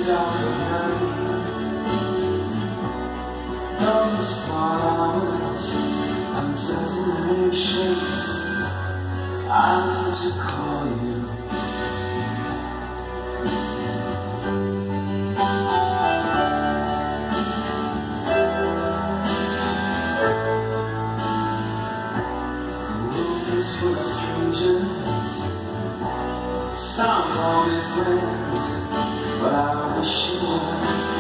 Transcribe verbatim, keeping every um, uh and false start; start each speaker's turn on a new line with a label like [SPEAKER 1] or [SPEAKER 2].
[SPEAKER 1] dark of night, all the small hours, uncertain shapes, I need to call you. Rooms full of strangers, some call me friends, but I wish you were.